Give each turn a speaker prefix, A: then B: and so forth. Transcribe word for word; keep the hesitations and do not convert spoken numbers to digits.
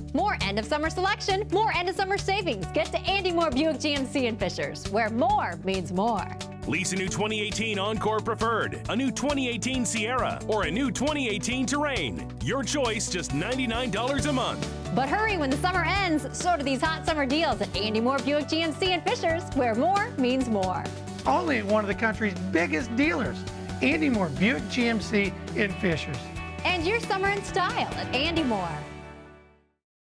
A: More end of summer selection, more end of summer savings. Get to Andy Mohr Buick G M C in Fishers, where more means more.
B: Lease a new twenty eighteen Encore Preferred, a new twenty eighteen Sierra, or a new twenty eighteen Terrain. Your choice, just ninety-nine dollars a month.
A: But hurry, when the summer ends, so do these hot summer deals at Andy Mohr Buick G M C in Fishers, where more means more.
C: Only at one of the country's biggest dealers, Andy Mohr Buick G M C in Fishers.
A: And your summer in style at Andy Mohr.